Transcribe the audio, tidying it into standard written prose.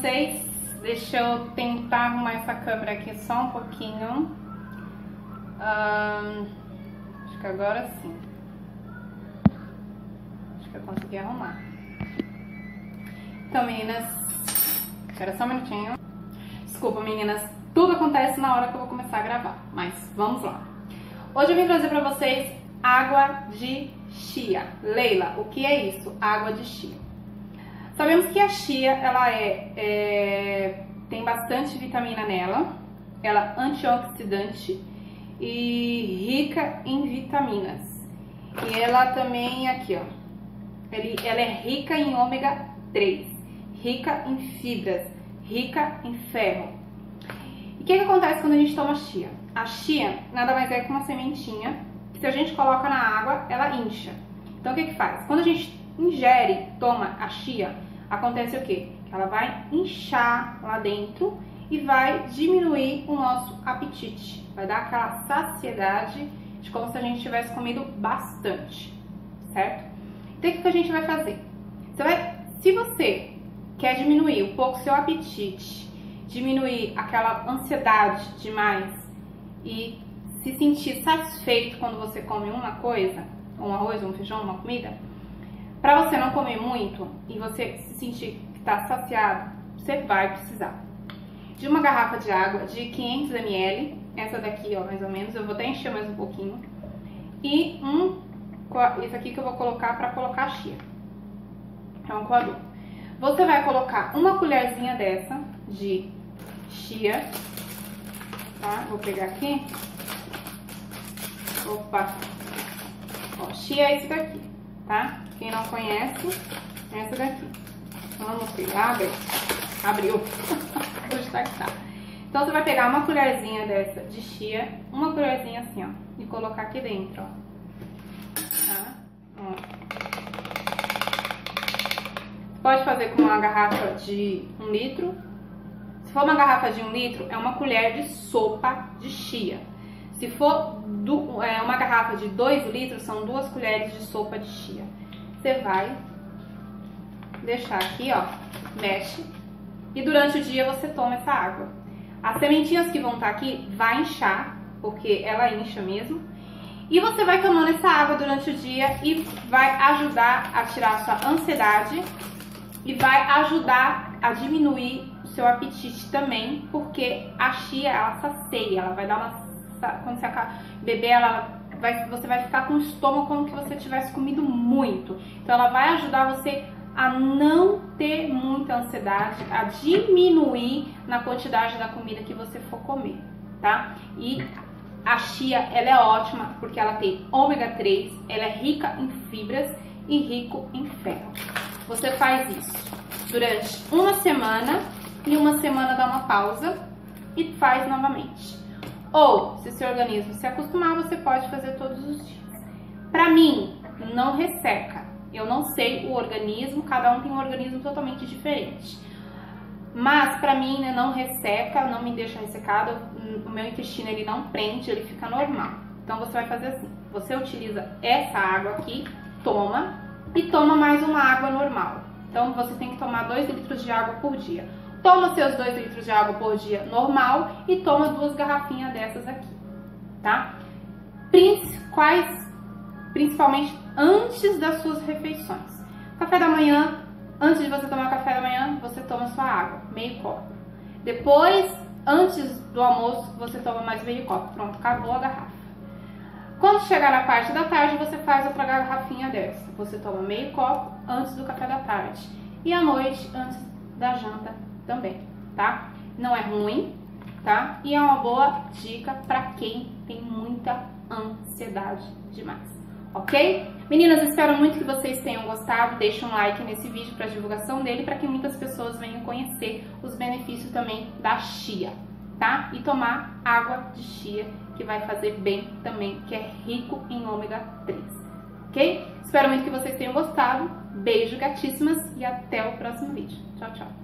vocês? Deixa eu tentar arrumar essa câmera aqui só um pouquinho. Acho que agora sim. Acho que eu consegui arrumar. Então, meninas, espera só um minutinho. Desculpa, meninas, tudo acontece na hora que eu vou começar a gravar, mas vamos lá. Hoje eu vim trazer pra vocês água de chia. Leila, o que é isso? Água de chia. Sabemos que a chia, ela tem bastante vitamina nela, ela é antioxidante e rica em vitaminas. E ela também, aqui ó, ela é rica em ômega 3, rica em fibras, rica em ferro. E o que acontece quando a gente toma chia? A chia nada mais é que uma sementinha que, se a gente coloca na água, ela incha. Então o que faz? Quando a gente ingere, toma a chia, acontece o quê? Ela vai inchar lá dentro e vai diminuir o nosso apetite. Vai dar aquela saciedade de como se a gente tivesse comido bastante, certo? Então o que a gente vai fazer? Se você quer diminuir um pouco seu apetite, diminuir aquela ansiedade demais e se sentir satisfeito quando você come uma coisa, um arroz, um feijão, uma comida, para você não comer muito e você se sentir que está saciado, você vai precisar de uma garrafa de água de 500 ml, essa daqui, ó, mais ou menos, eu vou até encher mais um pouquinho, e esse aqui que eu vou colocar para colocar a chia, é um coador. Você vai colocar uma colherzinha dessa de chia, tá? Vou pegar aqui. Opa! Ó, chia é esse daqui, tá? Quem não conhece, é essa daqui. Vamos pegar, abriu. Hoje tá que tá. Então você vai pegar uma colherzinha dessa de chia, uma colherzinha assim, ó, e colocar aqui dentro, ó. Tá? Ó. Pode fazer com uma garrafa de 1 litro. Se for uma garrafa de 1 litro, é uma colher de sopa de chia. Se for uma garrafa de 2 litros, são 2 colheres de sopa de chia. Você vai deixar aqui, ó, mexe, e durante o dia você toma essa água. As sementinhas que vão estar aqui vai inchar, porque ela incha mesmo. E você vai tomando essa água durante o dia e vai ajudar a tirar a sua ansiedade e vai ajudar a diminuir o seu apetite também, porque a chia, ela sacia, ela vai dar uma... Quando você beber, você vai ficar com o estômago como que você tivesse comido muito. Então ela vai ajudar você a não ter muita ansiedade, a diminuir na quantidade da comida que você for comer, tá? E a chia, ela é ótima porque ela tem ômega 3, ela é rica em fibras e rico em ferro. Você faz isso durante uma semana e uma semana dá uma pausa e faz novamente. Ou, se seu organismo se acostumar, você pode fazer todos os dias. Pra mim, não resseca. Eu não sei o organismo, cada um tem um organismo totalmente diferente. Mas pra mim, né, não resseca, não me deixa ressecado, o meu intestino ele não prende, ele fica normal. Então você vai fazer assim, você utiliza essa água aqui, toma, e toma mais uma água normal. Então você tem que tomar 2 litros de água por dia. Toma seus 2 litros de água por dia normal e toma 2 garrafinhas dessas aqui, tá? Principalmente antes das suas refeições. Café da manhã, antes de você tomar café da manhã, você toma sua água, meio copo. Depois, antes do almoço, você toma mais meio copo. Pronto, acabou a garrafa. Quando chegar na parte da tarde, você faz outra garrafinha dessa. Você toma meio copo antes do café da tarde. E à noite, antes da janta também, tá? Não é ruim, tá? E é uma boa dica pra quem tem muita ansiedade demais, ok? Meninas, espero muito que vocês tenham gostado. Deixa um like nesse vídeo para divulgação dele, para que muitas pessoas venham conhecer os benefícios também da chia, tá? E tomar água de chia, que vai fazer bem também, que é rico em ômega 3, ok? Espero muito que vocês tenham gostado. Beijo, gatíssimas, e até o próximo vídeo. Tchau, tchau!